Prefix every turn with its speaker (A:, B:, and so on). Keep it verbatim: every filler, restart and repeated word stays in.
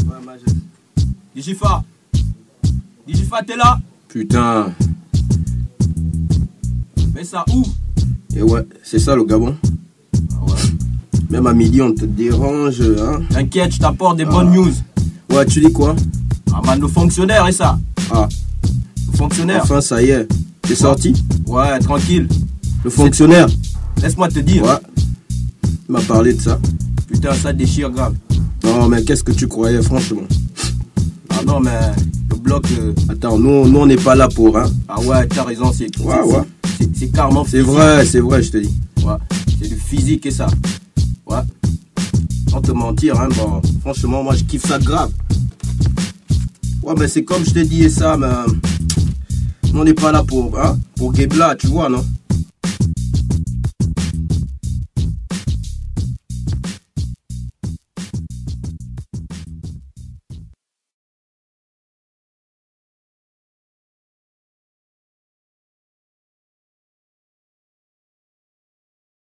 A: Ouais, Major. Digifa. Digifa, t'es là?
B: Putain.
A: Mais ça où?
B: Et ouais, c'est ça le Gabon.
A: Ah ouais.
B: Même à midi, on te dérange, hein.
A: T'inquiète, je t'apporte des
B: ah.
A: bonnes news.
B: Ouais, tu dis quoi?
A: Ah, man, nos fonctionnaires et ça.
B: Ah.
A: Le fonctionnaire.
B: Enfin, ça y est. T'es sorti?
A: Ouais, tranquille.
B: Le fonctionnaire?
A: Laisse-moi te dire.
B: Ouais. Il m'a parlé de ça.
A: Putain, ça déchire grave.
B: Non, mais qu'est-ce que tu croyais, franchement?
A: Ah non, mais le bloc... Euh...
B: Attends, nous, nous on n'est pas là pour, hein.
A: Ah ouais, t'as raison, c'est...
B: Ouais, ouais.
A: C'est carrément
B: C'est vrai, c'est vrai, je te dis.
A: Ouais, c'est du physique et ça. Ouais. Sans te mentir, hein, bon, franchement, moi, je kiffe ça grave. Ouais, mais c'est comme je t'ai dit et ça, mais... On n'est pas là pour, hein, pour Gebla, tu vois, non?